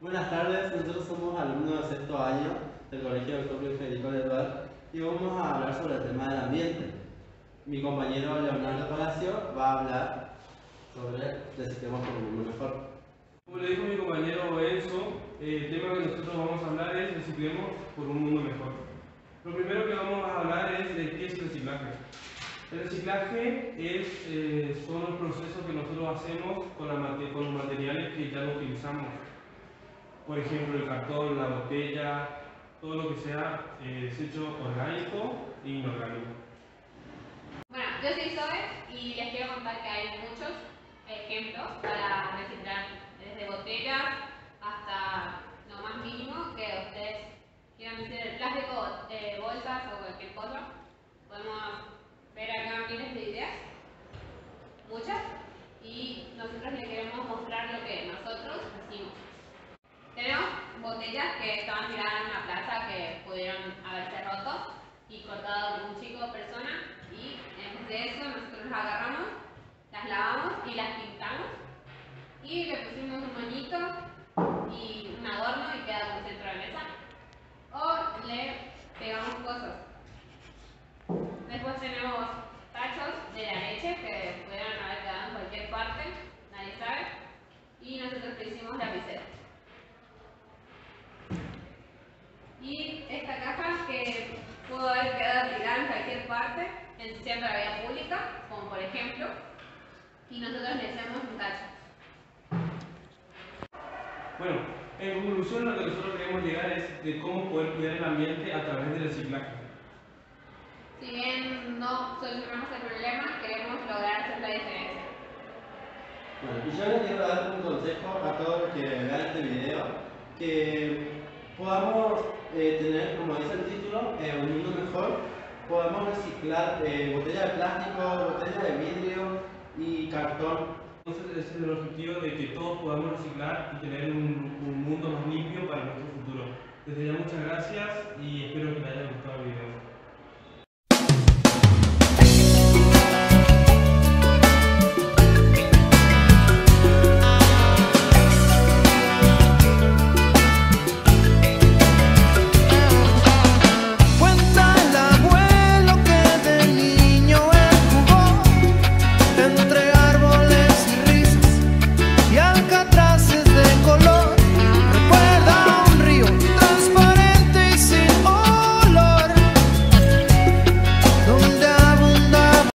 Buenas tardes, nosotros somos alumnos de sexto año del Colegio Dr. Luis Federico de Duarte y vamos a hablar sobre el tema del ambiente. Mi compañero Leonardo Palacio va a hablar sobre Reciclemos por un mundo mejor. Como le dijo mi compañero Enzo, el tema que nosotros vamos a hablar es Reciclemos por un mundo mejor. Lo primero que vamos a hablar es de qué es el reciclaje. El reciclaje son los procesos que nosotros hacemos con los materiales que ya no utilizamos. Por ejemplo, el cartón, la botella, todo lo que sea desecho orgánico e inorgánico. Bueno, yo soy Zoe y les quiero contar que hay muchos ejemplos para reciclar, desde botellas hasta lo más mínimo que ustedes quieran decir, el plástico, bolsas o cualquier cosa. Podemos ver acá miles de ideas, muchas, y nosotros les queremos mostrar lo que nosotros hicimos. Tenemos botellas que estaban tiradas en una plaza que pudieron haberse roto y cortado por un chico o persona, y en vez de eso nosotros las agarramos, las lavamos y las pintamos y le pusimos un moñito y un adorno y queda como centro de mesa, o le pegamos cosas. Después tenemos tachos de la leche que pudieron haber quedado en cualquier parte, nadie sabe, y nosotros le hicimos lapiceros. Y esta caja que pudo haber quedado tirada en cualquier parte, ensuciando la vía pública, como por ejemplo, y nosotros le hacemos un tacho. Bueno, en conclusión, lo que nosotros queremos llegar es de cómo poder cuidar el ambiente a través del reciclaje. Si bien no solucionamos el problema, queremos lograr hacer la diferencia. Bueno, y yo les quiero dar un consejo a todos los que vean este video, que podamos tener, como dice el título, un mundo mejor. Podemos reciclar botellas de plástico, botellas de vidrio y cartón. Entonces ese es el objetivo de que todos podamos reciclar y tener un mundo más limpio para nuestro futuro. Desde ya muchas gracias y espero que les haya gustado el video.